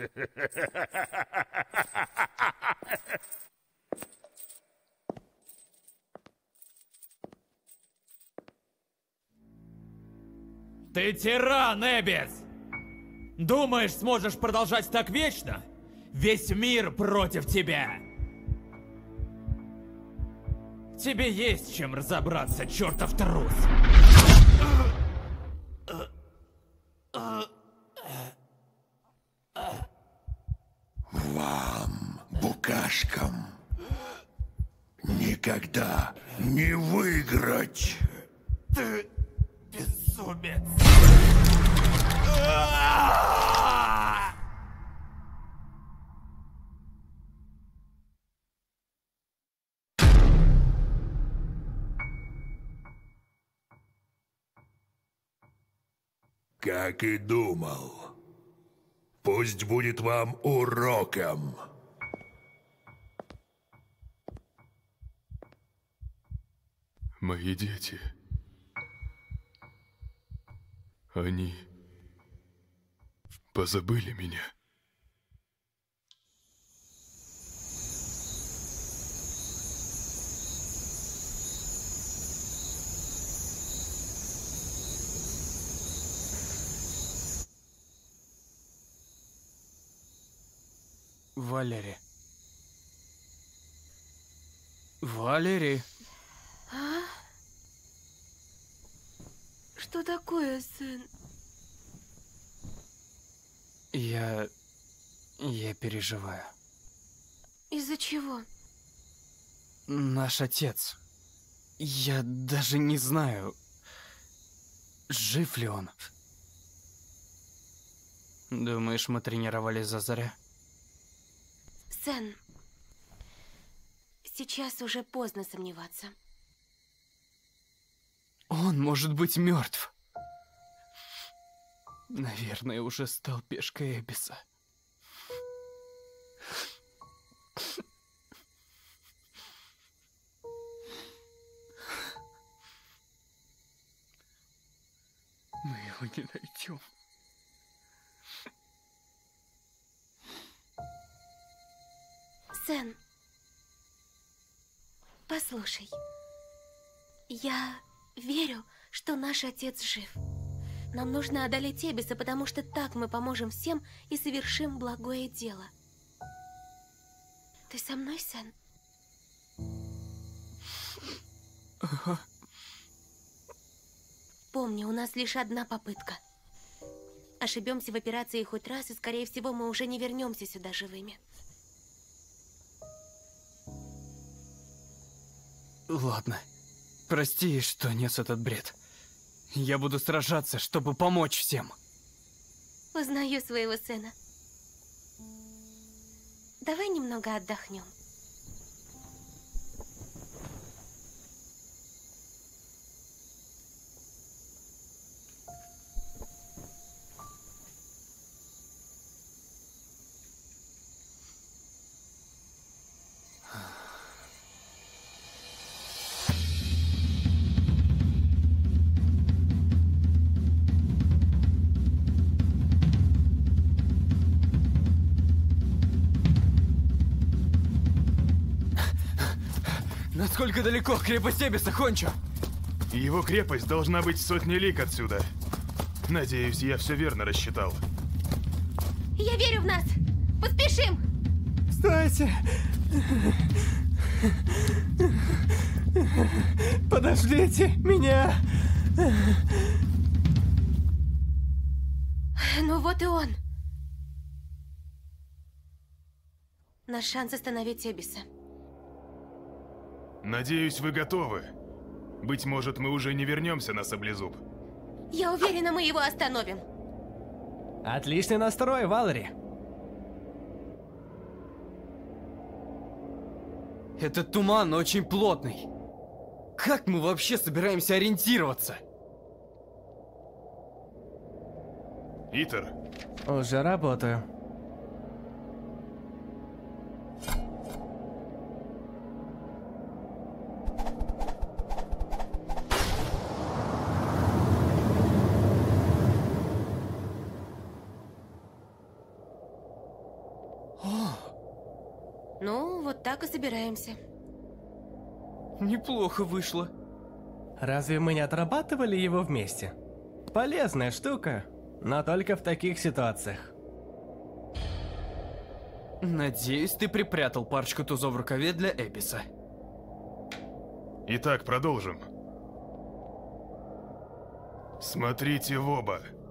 Ты тиран, Эбис! Думаешь, сможешь продолжать так вечно? Весь мир против тебя! Тебе есть чем разобраться, чертов трус! Вам, букашкам, никогда не выиграть! Ты безумец! Как и думал. Пусть будет вам уроком. Мои дети. Они позабыли меня. Валери. Валери. А? Что такое, сын? Я переживаю. Из-за чего? Наш отец. Я даже не знаю, жив ли он. Думаешь, мы тренировались зазря? Сэн, сейчас уже поздно сомневаться. Он может быть мертв. Наверное, уже стал пешкой Эбиса. Мы его не найдем. Сэн, послушай, я верю, что наш отец жив. Нам нужно одолеть Эбиса, потому что так мы поможем всем и совершим благое дело. Ты со мной, Сэн? Ага. Помни, у нас лишь одна попытка. Ошибемся в операции хоть раз, и, скорее всего, мы уже не вернемся сюда живыми. Ладно. Прости, что нес этот бред. Я буду сражаться, чтобы помочь всем. Узнаю своего сына. Давай немного отдохнем. Насколько далеко крепость Эбиса, Хончо? Его крепость должна быть сотни лиг отсюда. Надеюсь, я все верно рассчитал. Я верю в нас! Поспешим! Стойте! Подождите меня! Ну вот и он. Наш шанс остановить Эбиса. Надеюсь, вы готовы. Быть может, мы уже не вернемся на Саблезуб. Я уверена, мы его остановим. Отличный настрой, Валери. Этот туман очень плотный. Как мы вообще собираемся ориентироваться? Итер. Уже работаю. Ну, вот так и собираемся. Неплохо вышло. Разве мы не отрабатывали его вместе? Полезная штука, но только в таких ситуациях. Надеюсь, ты припрятал парочку тузов в рукаве для Эбиса. Итак, продолжим. Смотрите в оба.